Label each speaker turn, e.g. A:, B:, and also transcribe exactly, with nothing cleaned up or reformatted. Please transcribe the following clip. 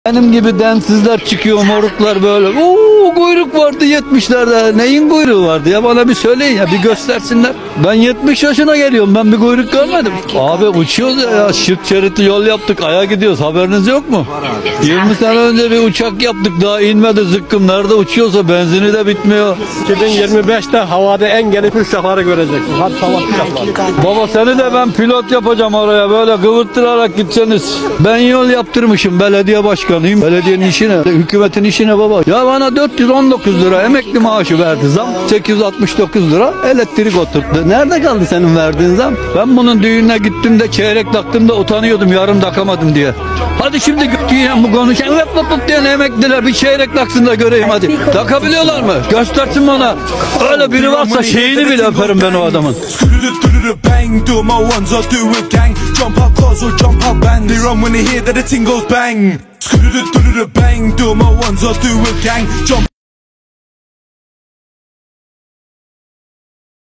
A: Benim gibi densizler çıkıyor, moruklar böyle. Uuu kuyruk vardı yetmişlerde. Neyin kuyruğu vardı ya, bana bir söyleyin ya, bir göstersinler. Ben yetmiş yaşına geliyorum, ben bir kuyruk görmedim. Abi uçuyoruz ya, ya şık şeritli yol yaptık, aya gidiyoruz, haberiniz yok mu? yirmi sene önce bir uçak yaptık, daha inmedi zıkkım, nerede uçuyorsa benzini de bitmiyor.
B: iki bin yirmi beşte havada en gelişmiş uçakları göreceksin. Hadi hava uçakları.
A: Baba seni de ben pilot yapacağım oraya, böyle kıvırttırarak gideceksiniz. Ben yol yaptırmışım, belediye başkanıyım. Belediyenin işine, hükümetin işine baba. Ya bana dört yüz on dokuz lira emekli maaşı verdi zam. sekiz yüz altmış dokuz lira elektrik oturttu. Nerede kaldı senin verdiğin zam? Ben bunun düğününe gittiğimde çeyrek taktığımda utanıyordum, yarım takamadım diye. Hadi şimdi götüyen bu konuşan lap lap lap diyen emekliler bir çeyrek taksın da göreyim hadi. Takabiliyorlar mı? Göstersin bana. Öyle biri varsa şeyini bile öperim ben o adamın.